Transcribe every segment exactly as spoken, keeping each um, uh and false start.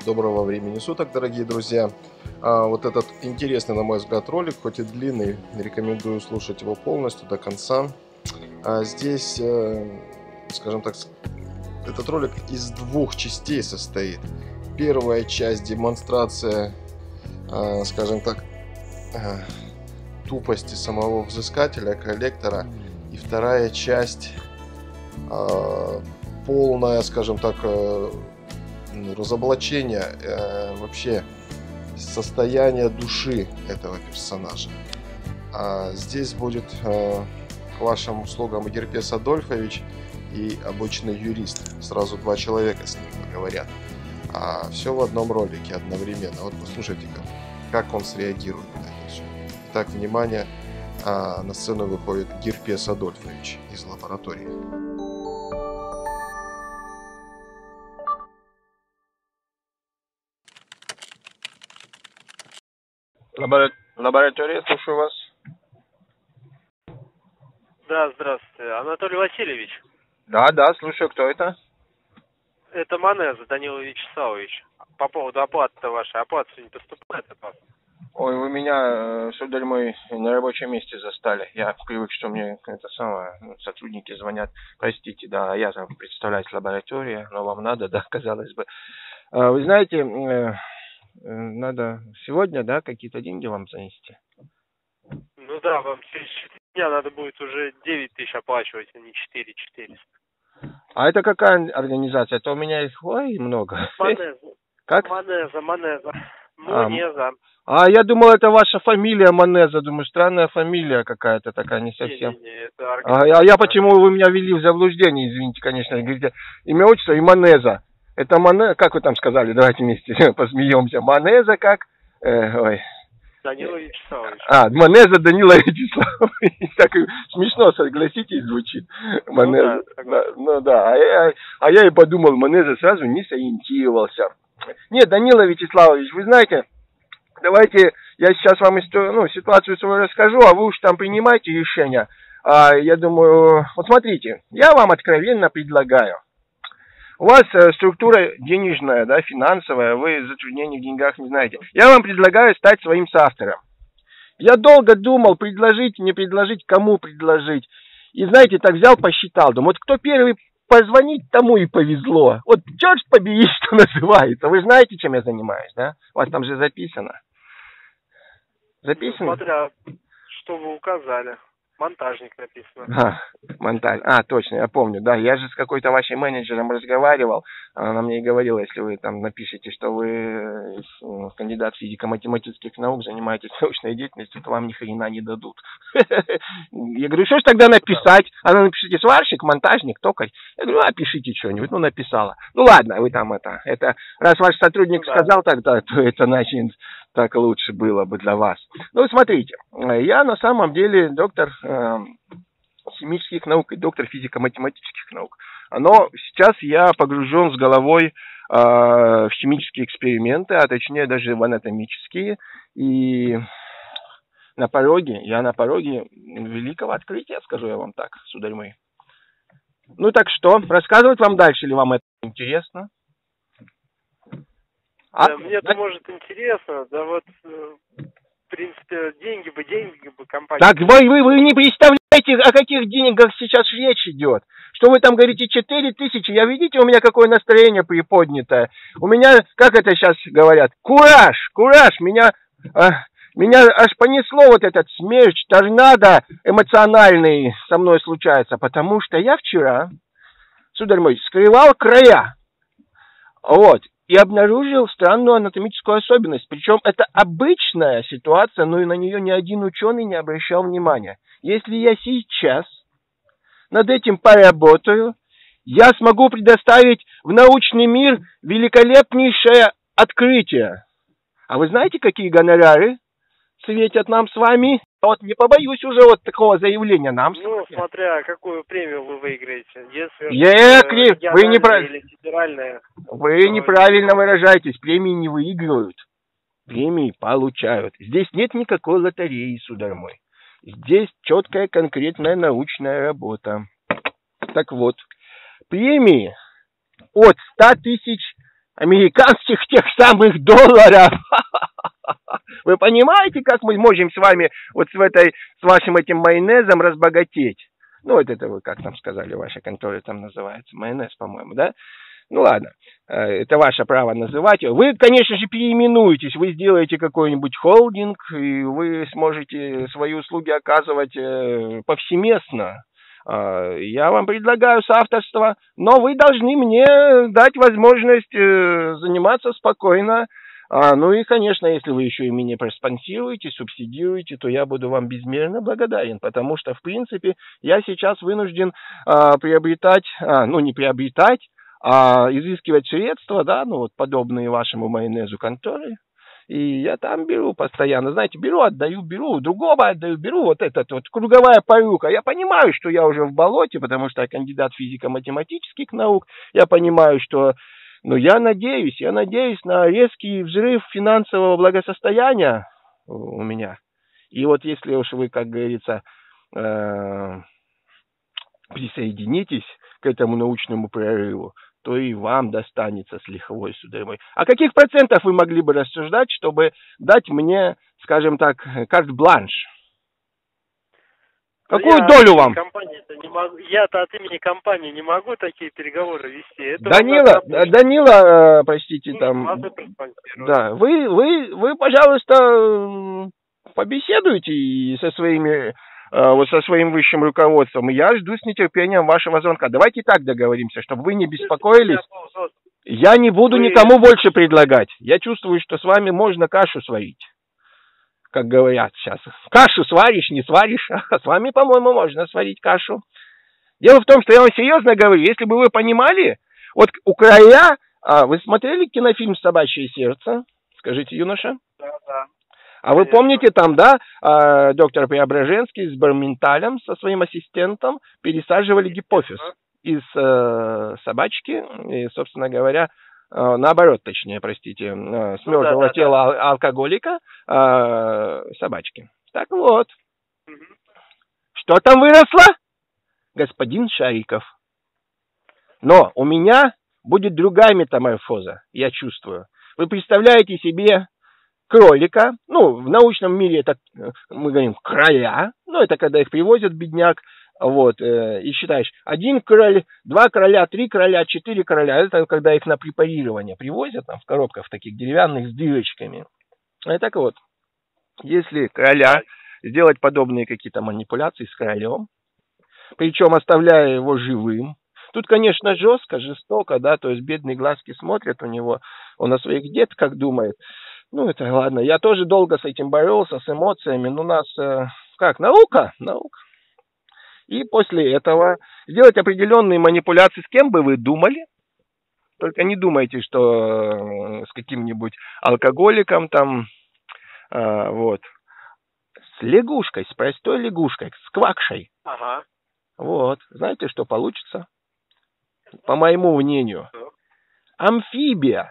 Доброго времени суток, дорогие друзья. А, вот этот интересный, на мой взгляд, ролик, хоть и длинный, рекомендую слушать его полностью до конца. А здесь, э, скажем так, этот ролик из двух частей состоит. Первая часть — демонстрация, э, скажем так, э, тупости самого взыскателя, коллектора. И вторая часть э, полная, скажем так, э, разоблачение э, вообще состояния души этого персонажа. А здесь будет э, к вашим услугам Герпес Адольфович и обычный юрист. Сразу два человека с ним поговорят. А все в одном ролике одновременно. Вот послушайте, как, как он среагирует на это все. Итак, внимание, а, на сцену выходит Герпес Адольфович из лаборатории. Лабора... Лаборатория, слушаю вас. Да, здравствуйте. Анатолий Васильевич. Да, да, слушаю, кто это? Это Манеза Данила Вячеславович. По поводу оплаты вашей. Оплата не поступает от вас. Ой, вы меня, сударь мой, на рабочем месте застали. Я привык, что мне это самое, сотрудники звонят. Простите, да, я там представляюсь лаборатория, но вам надо, да, казалось бы. Вы знаете, надо сегодня, да, какие-то деньги вам занести? Ну да, вам через четыре дня надо будет уже девять тысяч оплачивать, а не четыре четыреста. А это какая организация? Это у меня их, ой, много. Манеза. Как? Манеза, Манеза. Манеза. А, я думал, это ваша фамилия Манеза. Думаю, странная фамилия какая-то такая, не совсем. Не, не, не, это а, а я почему вы меня ввели в заблуждение, извините, конечно. Говорите, имя, отчество и Манеза. Это Манеза, как вы там сказали, давайте вместе посмеемся. Манеза как? Э, ой. Данила Вячеславович. А, Манеза Данила Вячеславович. Так смешно, согласитесь, звучит. Манеза. Ну да, да, ну, да. А, я, а я и подумал, Манеза сразу не сориентировался. Нет, Данила Вячеславович, вы знаете, давайте я сейчас вам историю, ну, ситуацию свою расскажу, а вы уж там принимайте решение. А, я думаю, вот смотрите, я вам откровенно предлагаю. У вас э, структура денежная, да, финансовая, вы затруднений в деньгах не знаете. Я вам предлагаю стать своим соавтором. Я долго думал, предложить, не предложить, кому предложить. И знаете, так взял, посчитал. Думаю, вот кто первый позвонит, тому и повезло. Вот черт побери, что называется. Вы знаете, чем я занимаюсь, да? У вас там же записано. Записано? Ну, смотря, что вы указали. Монтажник написано. А, монтаж. А, точно, я помню. Да, я же с какой-то вашей менеджером разговаривал. Она мне и говорила, если вы там напишете, что вы кандидат физико-математических наук, занимаетесь научной деятельностью, то вам ни хрена не дадут. Я говорю, что ж тогда написать? Она напишите, сварщик, монтажник, токарь. Я говорю, а пишите что-нибудь. Ну, написала. Ну, ладно, вы там это... это раз ваш сотрудник сказал тогда, то это значит... Так лучше было бы для вас. Ну, смотрите, я на самом деле доктор э, химических наук и доктор физико-математических наук. Но сейчас я погружен с головой э, в химические эксперименты, а точнее даже в анатомические. И на пороге, я на пороге великого открытия, скажу я вам так, сударь мой. Ну так что, рассказывать вам дальше, или вам это интересно? Да, а, мне-то, да? Может, интересно, да вот, в принципе, деньги бы, деньги бы компания... Так вы, вы, вы не представляете, о каких деньгах сейчас речь идет. Что вы там говорите, четыре тысячи, я видите, у меня какое настроение приподнятое. У меня, как это сейчас говорят, кураж, кураж, меня... А, меня аж понесло вот этот смерч, торнадо эмоциональный со мной случается, потому что я вчера, сударь мой, скрывал края. Вот. И обнаружил странную анатомическую особенность. Причем это обычная ситуация, но и на нее ни один ученый не обращал внимания. Если я сейчас над этим поработаю, я смогу предоставить в научный мир великолепнейшее открытие. А вы знаете, какие гонорары светят нам с вами? Вот не побоюсь уже вот такого заявления нам. Ну, смотря какую премию вы выиграете. Если Е, вы не прав... или федеральная. Вы то... неправильно выражаетесь. Премии не выигрывают. Премии получают. Здесь нет никакой лотереи, сударь мой. Здесь четкая, конкретная научная работа. Так вот, премии от ста тысяч американских тех самых долларов. Вы понимаете, как мы можем с вами вот с этой, с вашим этим майонезом разбогатеть? Ну, вот это вы, как там сказали, ваша контора там называется, майонез, по-моему, да? Ну, ладно, это ваше право называть. Вы, конечно же, переименуетесь, вы сделаете какой-нибудь холдинг, и вы сможете свои услуги оказывать повсеместно. Я вам предлагаю соавторство, но вы должны мне дать возможность заниматься спокойно. А, ну и, конечно, если вы еще и меня проспонсируете, субсидируете, то я буду вам безмерно благодарен, потому что, в принципе, я сейчас вынужден а, приобретать, а, ну не приобретать, а изыскивать средства, да, ну вот подобные вашему майонезу конторы. И я там беру постоянно, знаете, беру, отдаю, беру, другого отдаю, беру, вот этот вот круговая порука. Я понимаю, что я уже в болоте, потому что я кандидат физико-математических наук, я понимаю, что но я надеюсь, я надеюсь на резкий взрыв финансового благосостояния у меня. И вот если уж вы, как говорится, э, присоединитесь к этому научному прорыву, то и вам достанется с лихвой, сударь мой. А каких процентов вы могли бы рассуждать, чтобы дать мне, скажем так, карт-бланш? Какую я долю вам? Не могу, я-то от имени компании не могу такие переговоры вести. Это Данила, Данила, э, простите, ну, там, да, вы, вы, вы, пожалуйста, побеседуйте со своими, э, вот со своим высшим руководством. Я жду с нетерпением вашего звонка. Давайте так договоримся, чтобы вы не беспокоились. Я не буду вы... никому больше предлагать. Я чувствую, что с вами можно кашу сварить. Как говорят сейчас. Кашу сваришь, не сваришь. А с вами, по-моему, можно сварить кашу. Дело в том, что я вам серьезно говорю, если бы вы понимали, вот у края, а, вы смотрели кинофильм «Собачье сердце»? Скажите, юноша. Да, да. А вы помните там, да, а, доктор Преображенский с Барменталем, со своим ассистентом, пересаживали гипофиз из а, собачки, и, собственно говоря, наоборот, точнее, простите, с мертвого ну, да, тела да. алкоголика э, собачки. Так вот. Угу. Что там выросло? Господин Шариков. Но у меня будет другая метаморфоза, я чувствую. Вы представляете себе кролика, ну, в научном мире это, мы говорим, кроля, ну, это когда их привозят, бедняк, вот, э, и считаешь, один кроль, два кроля, три кроля, четыре кроля, это когда их на препарирование привозят, там, в коробках таких деревянных с дырочками. И так вот, если кроля, сделать подобные какие-то манипуляции с кролем, причем оставляя его живым, тут, конечно, жестко, жестоко, да, то есть бедные глазки смотрят у него, он о своих детках думает, ну, это ладно, я тоже долго с этим боролся, с эмоциями, но у нас, э, как, наука, наука. И после этого сделать определенные манипуляции, с кем бы вы думали. Только не думайте, что с каким-нибудь алкоголиком там, а, вот. С лягушкой, с простой лягушкой, с квакшей. Ага. Вот. Знаете, что получится? По моему мнению. Амфибия.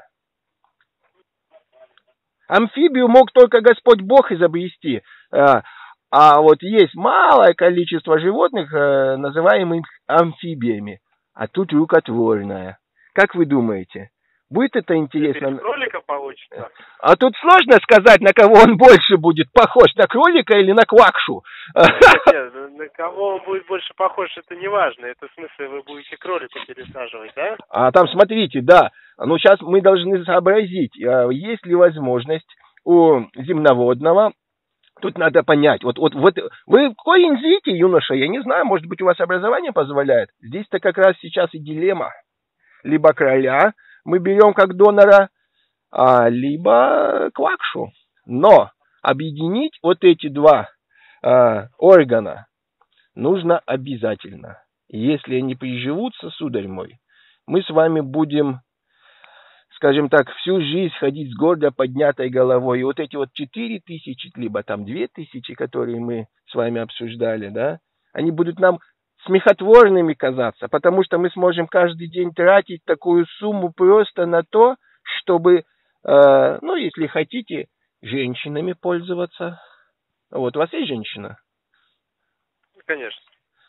Амфибию мог только Господь Бог изобрести. А вот есть малое количество животных, э, называемых амфибиями, а тут рукотворная. Как вы думаете, будет это интересно? Кролика получится. А тут сложно сказать, на кого он больше будет похож, на кролика или на квакшу. Нет, на кого он будет больше похож, это не важно. Это в смысле вы будете кролика пересаживать, да? А там смотрите, да. Ну сейчас мы должны сообразить, есть ли возможность у земноводного. Тут надо понять, вот, вот, вот вы корень зрите, юноша, я не знаю, может быть, у вас образование позволяет. Здесь-то как раз сейчас и дилемма. Либо кроля мы берем как донора, а, либо квакшу. Но объединить вот эти два а, органа нужно обязательно. Если они приживутся, сударь мой, мы с вами будем, скажем так, всю жизнь ходить с гордо поднятой головой. И вот эти вот четыре тысячи, либо там две тысячи, которые мы с вами обсуждали, да, они будут нам смехотворными казаться, потому что мы сможем каждый день тратить такую сумму просто на то, чтобы, э, ну, если хотите, женщинами пользоваться. Вот, у вас есть женщина? Конечно.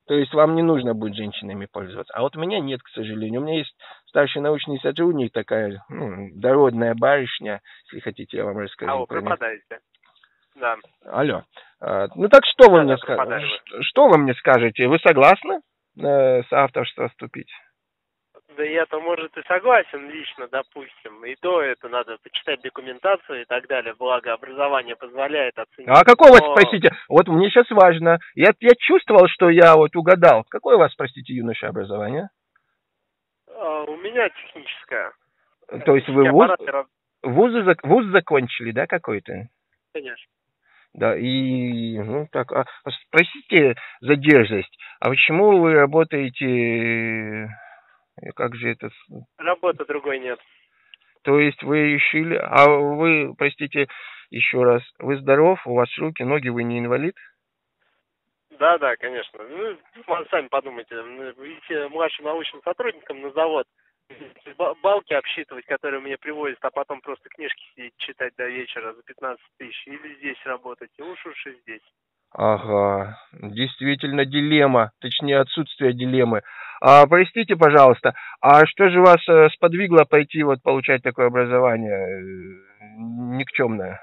То есть вам не нужно будет женщинами пользоваться. А вот у меня нет, к сожалению. У меня есть старший научный сотрудник, такая ну, дородная барышня, если хотите, я вам расскажу. А вы пропадаете. Да. Алло. А, ну так что вы да, мне да, скажете? Что, что вы мне скажете? Вы согласны э, с авторством вступить? Да я-то, может, и согласен лично, допустим. И то это надо почитать документацию и так далее. Благо, образование позволяет оценить. А какое у вас, Но... простите, вот мне сейчас важно. Я, я чувствовал, что я вот угадал. Какое у вас, простите, юноша, образование? А, у меня техническое. То есть вы вуз, вуз, вуз закончили, да, какой-то? Конечно. Да, и, ну, так, а, спросите за дерзость, а почему вы работаете, как же это? Работы другой нет. То есть вы решили, а вы, простите, еще раз, вы здоров, у вас руки, ноги, вы не инвалид? Да, да, конечно. Ну, сами подумайте, идти младшим научным сотрудником на завод, балки обсчитывать, которые мне привозят, а потом просто книжки сидеть, читать до вечера за пятнадцать тысяч, или здесь работать, и уж уж и здесь. Ага, действительно дилемма, точнее отсутствие дилеммы. А, простите, пожалуйста, а что же вас э, сподвигло пойти вот получать такое образование э, никчемное?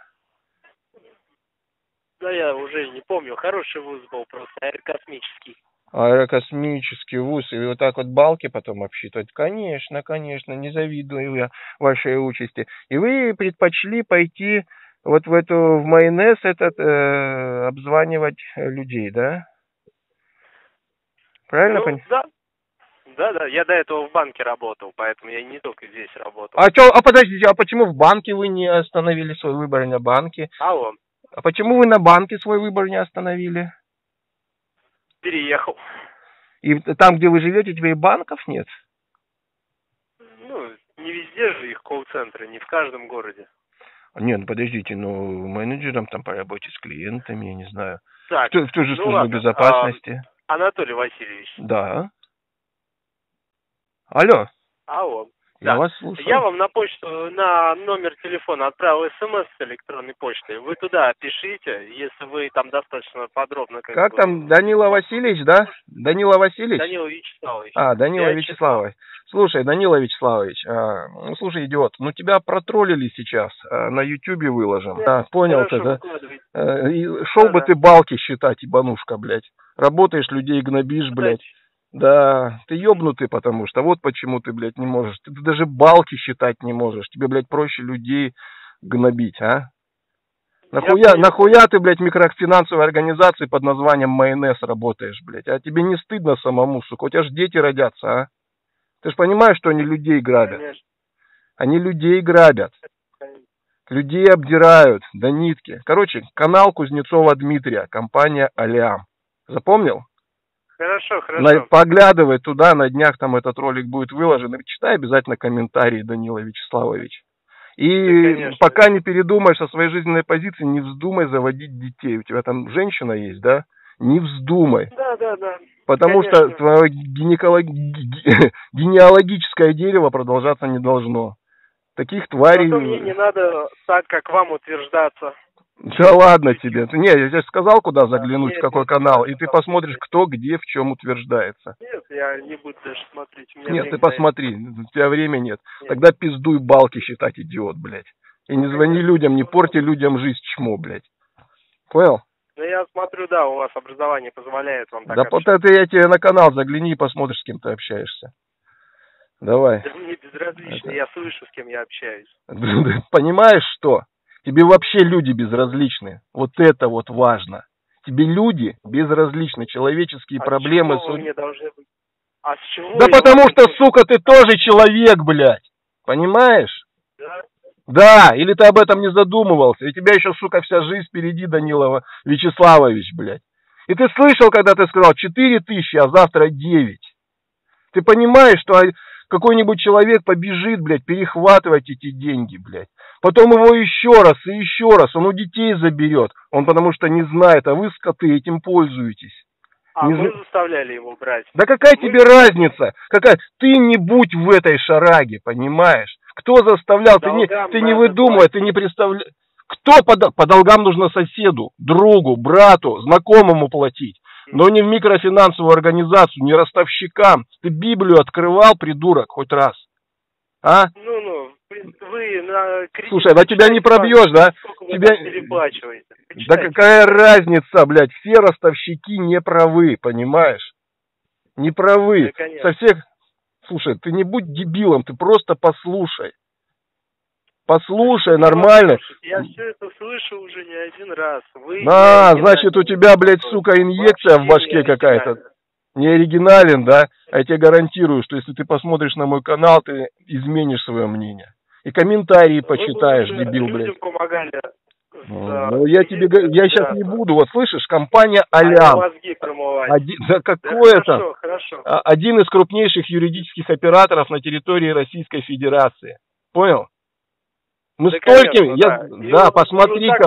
Да я уже не помню, хороший вуз был просто, аэрокосмический. Аэрокосмический вуз, и вот так вот балки потом обсчитывать? Конечно, конечно, не завидую я вашей участи. И вы предпочли пойти вот в эту, в майонез этот, э, обзванивать людей, да? Правильно ну, понимаю? Да. Да, да, я до этого в банке работал, поэтому я не только здесь работал. А чё, а подождите, а почему в банке вы не остановили свой выбор на банке? Алло. А почему вы на банке свой выбор не остановили? Переехал. И там, где вы живете, теперь банков нет? Ну, не везде же их колл-центры, не в каждом городе. Нет, ну подождите, ну менеджером там по работе с клиентами, я не знаю. Так, в, в ту же ну службу ладно. безопасности. А, Анатолий Васильевич. Да. Алло. Алло. Я да. вас слушаю. Я вам на почту, на номер телефона отправил смс с электронной почтой. Вы туда пишите, если вы там достаточно подробно... Как, как бы, там, Данила Васильевич, да? Данила Васильевич? Данила Вячеславович. А, Данила Вячеславович. Слушай, Данила Вячеславович, а, ну, слушай, идиот, ну тебя протроллили сейчас, а, на ютубе выложим. Да, а, понял ты, да? А, и шел да, бы да. ты балки считать, ебанушка, блядь. Работаешь, людей гнобишь, блядь. Да, ты ёбнутый, потому что вот почему ты, блядь, не можешь. Ты, ты даже балки считать не можешь. Тебе, блядь, проще людей гнобить, а? Нахуя, нахуя ты, блядь, в микрофинансовой организации под названием майонез работаешь, блядь? А тебе не стыдно самому, сука? У тебя же дети родятся, а? Ты же понимаешь, что они людей грабят? Конечно. Они людей грабят. Людей обдирают до нитки. Короче, канал Кузнецова Дмитрия, компания Алиам. Запомнил? Хорошо, хорошо. На, поглядывай туда, на днях там этот ролик будет выложен. И читай обязательно комментарии, Данила Вячеславович. И да, пока не передумаешь со своей жизненной позиции, не вздумай заводить детей. У тебя там женщина есть, да? Не вздумай. Да, да, да. Потому Конечно. что твое гинеколог... генеалогическое дерево продолжаться не должно. Таких тварей... Зато мне не надо так, как вам утверждаться. Да ладно тебе. Не, я тебе сказал, куда заглянуть, нет, в какой нет, канал, нет, и ты посмотришь, кто где в чем утверждается. Нет, я не буду даже смотреть. Нет, ты посмотри, у тебя времени нет. нет. Тогда пиздуй балки считать, идиот, блядь. И не звони людям, не порти людям жизнь, чмо, блядь. Понял? Ну я смотрю, да, у вас образование позволяет вам так да общаться. вот это я тебе на канал загляни и посмотришь, с кем ты общаешься. Давай. Да мне безразлично, это... я слышу, с кем я общаюсь. Понимаешь, что? Тебе вообще люди безразличны. Вот это вот важно. Тебе люди безразличны. Человеческие а проблемы... С чего вы мне должны быть? А с чего да потому что, быть? Сука, ты тоже человек, блядь. Понимаешь? Да? Да, или ты об этом не задумывался. И тебя еще, сука, вся жизнь впереди, Данила Вячеславович, блядь. И ты слышал, когда ты сказал четыре тысячи, а завтра девять. Ты понимаешь, что какой-нибудь человек побежит, блядь, перехватывать эти деньги, блядь. Потом его еще раз и еще раз, он у детей заберет. Он потому что не знает, а вы, скоты, этим пользуетесь. А не вы зна... заставляли его брать. Да какая вы... тебе разница? Какая? Ты не будь в этой шараге, понимаешь? Кто заставлял? Ты не, ты не выдумывай, ты не представляешь. Кто по, по долгам нужно соседу, другу, брату, знакомому платить? но не в микрофинансовую организацию, не ростовщикам. Ты Библию открывал, придурок, хоть раз? А? Ну, ну, вы на кредит... Слушай, на тебя не пробьешь, да? Тебя... Да какая разница, блядь, все ростовщики не правы, понимаешь? Не правы. Да, со всех... Слушай, ты не будь дебилом, ты просто послушай. Послушай, нормально. Я все это слышу уже не один раз. Вы а, значит, у тебя, блядь, сука, инъекция в башке какая-то. Не оригинален, да? А я тебе гарантирую, что если ты посмотришь на мой канал, ты изменишь свое мнение. И комментарии почитаешь, дебил, блядь. Помогали. Ну, я тебе говорю, я сейчас не буду. Вот слышишь, компания Алям. Один, да какое это? Хорошо, хорошо. Один из крупнейших юридических операторов на территории Российской Федерации. Понял? Мы да, стольким, конечно, я, да, да, посмотри-ка.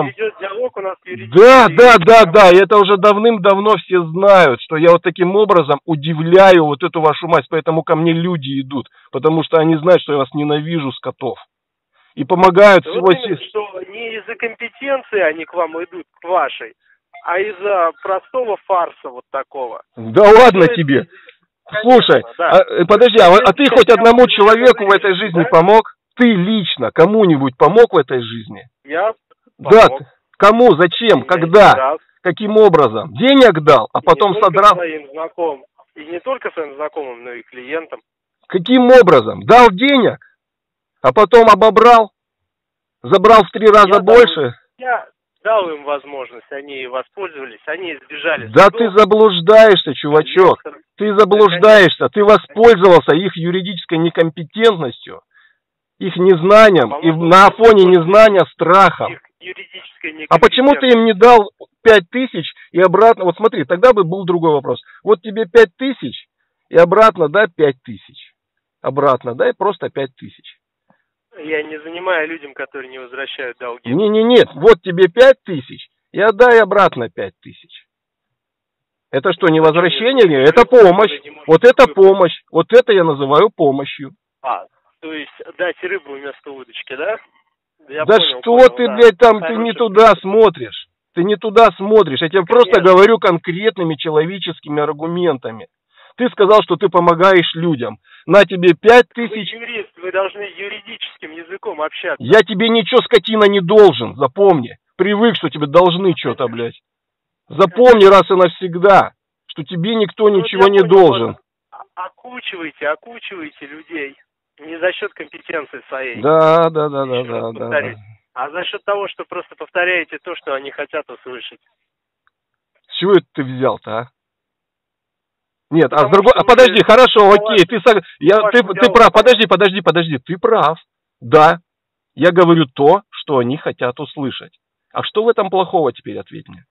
Да, да, да, да, и это уже давным-давно все знают, что я вот таким образом удивляю вот эту вашу мать, поэтому ко мне люди идут, потому что они знают, что я вас ненавижу, скотов. И помогают да всего... Вот именно, что не из-за компетенции они к вам идут, к вашей, а из-за простого фарса вот такого. Да ладно что тебе. Это... Слушай, да. а, подожди, а, а ты хоть одному человеку в этой жизни да? помог? Ты лично кому-нибудь помог в этой жизни? Я помог. Да, кому, зачем, я когда, каким образом? Денег дал, а потом не содрал? Своим знакомым. И не только своим знакомым, но и клиентам. Каким образом? Дал денег, а потом обобрал? Забрал в три раза я больше? Дал, я дал им возможность, они воспользовались, они избежали. Да судов. Ты заблуждаешься, чувачок. Нет, ты заблуждаешься, ты воспользовался их юридической некомпетентностью. Их незнанием, и на фоне незнания страхом. А почему ты им не дал пять тысяч и обратно? Вот смотри, тогда бы был другой вопрос. Вот тебе пять тысяч и обратно дай пять тысяч. Обратно дай просто пять тысяч. Я не занимаю людям, которые не возвращают долги. Не-не, нет, вот тебе пять тысяч и отдай обратно пять тысяч. Это что, не возвращение? Это помощь. Вот это помощь. Вот это я называю помощью. А. То есть дать рыбу вместо удочки, да? Я да понял, что понял, ты, да. блядь, там, Хороший ты не туда смотришь. Ты не туда смотришь. Я тебе Конечно. просто говорю конкретными человеческими аргументами. Ты сказал, что ты помогаешь людям. На тебе пять тысяч... Вы юрист, вы должны юридическим языком общаться. Я тебе ничего, скотина, не должен, запомни. Привык, что тебе должны что-то, блядь. Запомни Конечно. раз и навсегда, что тебе никто ну, ничего не понял, должен. Вот, окучивайте, окучивайте людей. Не за счет компетенции своей. Да, да, да, да, да, да, да. А за счет того, что просто повторяете то, что они хотят услышать. С чего это ты взял-то, а? Нет, Потому а с другой... А подожди, хорошо, окей, ты, я, ты, ты прав, подожди, подожди, подожди, ты прав. Да, я говорю то, что они хотят услышать. А что в этом плохого теперь, ответь мне?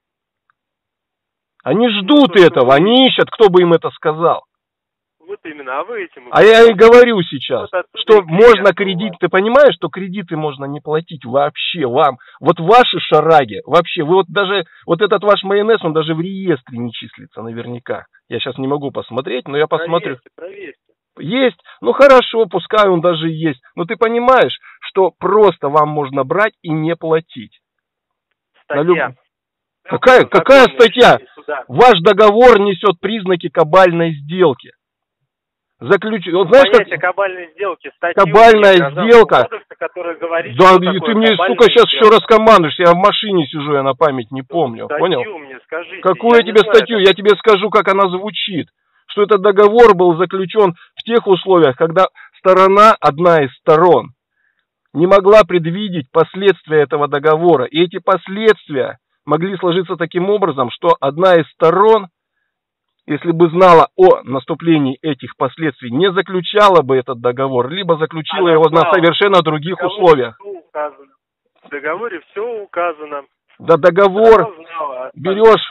Они ждут ну, этого, они ищут, кто бы им это сказал. Вот именно, а вы этим... А я и говорю сейчас, вот что можно кредит, ты понимаешь, что кредиты можно не платить вообще вам. Вот ваши шараги, вообще, вы вот даже, вот этот ваш майонез, он даже в реестре не числится наверняка. Я сейчас не могу посмотреть, но я посмотрю. Проверьте, проверьте. Есть, ну хорошо, пускай он даже есть. Но ты понимаешь, что просто вам можно брать и не платить. Статья. Люб... Какая, какая статья? Ваш договор несет признаки кабальной сделки. Заключ... Вот, знаешь, понятие как... кабальной сделки, статью, кабальная сделка. Кодекса, говорит, да, и ты мне, сука, сейчас сделка. еще раз командуешь, я в машине сижу, я на память не помню, статью понял? Мне скажите, какую я, я тебе статью? Я тебе скажу, как она звучит. Что этот договор был заключен в тех условиях, когда сторона, одна из сторон, не могла предвидеть последствия этого договора. И эти последствия могли сложиться таким образом, что одна из сторон, если бы знала о наступлении этих последствий, не заключала бы этот договор, либо заключила Она его знала. на совершенно других в условиях. В договоре все указано. Да договор берешь,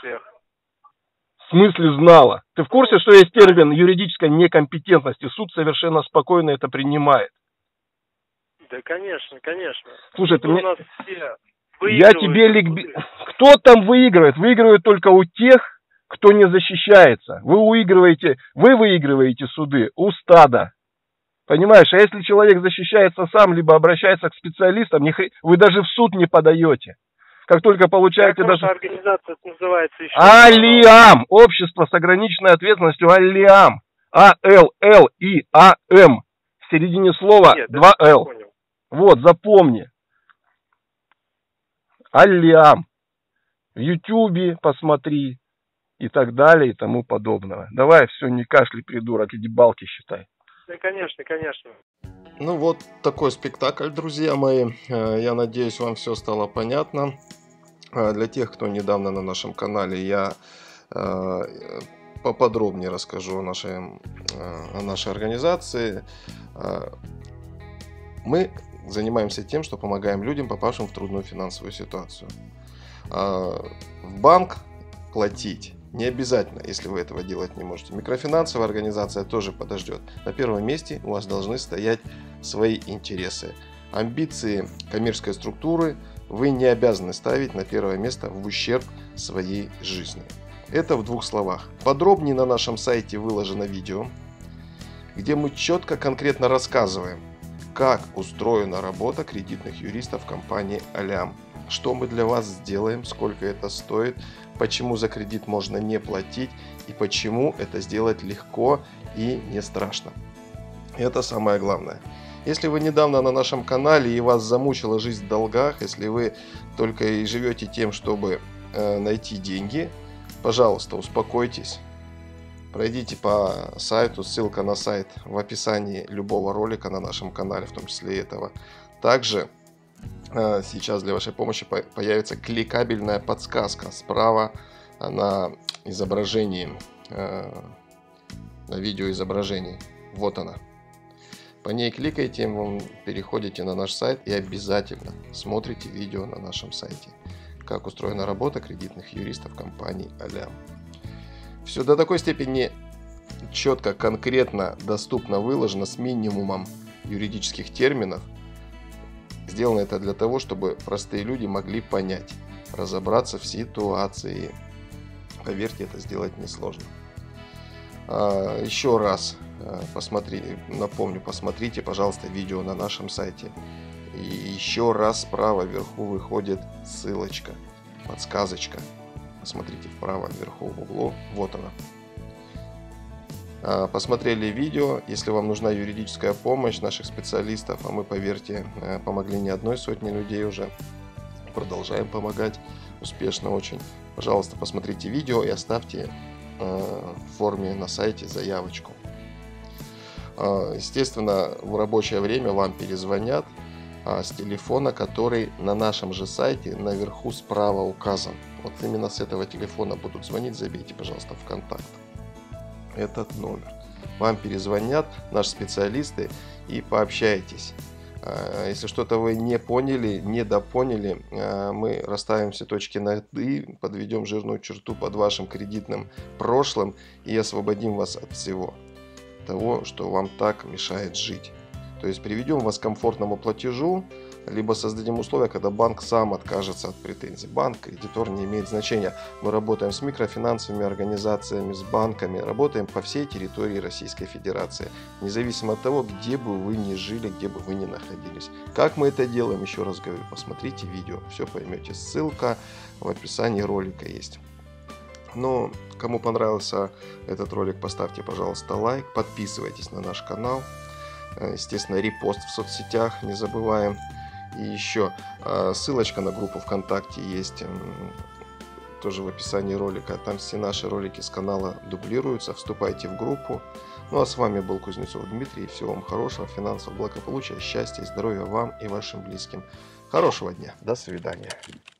в смысле знала. Ты в курсе, что есть термин юридической некомпетентности? Суд совершенно спокойно это принимает. Да, конечно, конечно. Слушай, ты мне... Я тебе ликби... Кто там выигрывает? Выигрывает только у тех, кто не защищается. Вы выигрываете, вы выигрываете суды у стада. Понимаешь, а если человек защищается сам, либо обращается к специалистам, вы даже в суд не подаете. Как только получаете как даже... ваша организация называется еще? Алиам. Общество с ограниченной ответственностью Алиам. А Л Л И А М. В середине слова Нет, два Л. понял. Вот, запомни. Алиам. В Ютубе посмотри. И так далее, и тому подобного. Давай, все, не кашляй, придурок, иди балки считай. Да, конечно, конечно. Ну вот такой спектакль, друзья мои. Я надеюсь, вам все стало понятно. Для тех, кто недавно на нашем канале, я поподробнее расскажу о нашей, о нашей организации. Мы занимаемся тем, что помогаем людям, попавшим в трудную финансовую ситуацию. В банк платить не обязательно, если вы этого делать не можете. Микрофинансовая организация тоже подождет. На первом месте у вас должны стоять свои интересы. Амбиции коммерческой структуры вы не обязаны ставить на первое место в ущерб своей жизни. Это в двух словах. Подробнее на нашем сайте выложено видео, где мы четко, конкретно рассказываем, как устроена работа кредитных юристов компании Алиам. Что мы для вас сделаем, сколько это стоит, почему за кредит можно не платить и почему это сделать легко и не страшно. Это самое главное. Если вы недавно на нашем канале и вас замучила жизнь в долгах, если вы только и живете тем, чтобы э, найти деньги, пожалуйста, успокойтесь. Пройдите по сайту, ссылка на сайт в описании любого ролика на нашем канале, в том числе и этого. Также сейчас для вашей помощи появится кликабельная подсказка справа на изображении, на видеоизображении. Вот она. По ней кликаете, вы переходите на наш сайт и обязательно смотрите видео на нашем сайте. Как устроена работа кредитных юристов компании Алиам. Все до такой степени четко, конкретно, доступно выложено с минимумом юридических терминов. Сделано это для того, чтобы простые люди могли понять, разобраться в ситуации. Поверьте, это сделать несложно. А, еще раз посмотрите, напомню, посмотрите, пожалуйста, видео на нашем сайте. И еще раз справа вверху выходит ссылочка, подсказочка. Посмотрите вправо вверху в углу, вот она. Посмотрели видео, если вам нужна юридическая помощь наших специалистов, а мы, поверьте, помогли не одной сотне людей уже, продолжаем помогать успешно очень. Пожалуйста, посмотрите видео и оставьте в форме на сайте заявочку. Естественно, в рабочее время вам перезвонят с телефона, который на нашем же сайте наверху справа указан. Вот именно с этого телефона будут звонить, забейте, пожалуйста, в контакт этот номер. Вам перезвонят наши специалисты и пообщайтесь. Если что-то вы не поняли, недопоняли, мы расставим все точки над «и», подведем жирную черту под вашим кредитным прошлым и освободим вас от всего того, что вам так мешает жить. То есть приведем вас к комфортному платежу, либо создадим условия, когда банк сам откажется от претензий. Банк, кредитор не имеет значения. Мы работаем с микрофинансовыми организациями, с банками, работаем по всей территории Российской Федерации, независимо от того, где бы вы ни жили, где бы вы ни находились. Как мы это делаем, еще раз говорю, посмотрите видео, все поймете. Ссылка в описании ролика есть. Но кому понравился этот ролик, поставьте, пожалуйста, лайк, подписывайтесь на наш канал. Естественно, репост в соцсетях не забываем. И еще ссылочка на группу ВКонтакте есть тоже в описании ролика. Там все наши ролики с канала дублируются. Вступайте в группу. Ну а с вами был Кузнецов Дмитрий. Всего вам хорошего, финансового благополучия, счастья, здоровья вам и вашим близким. Хорошего дня. До свидания.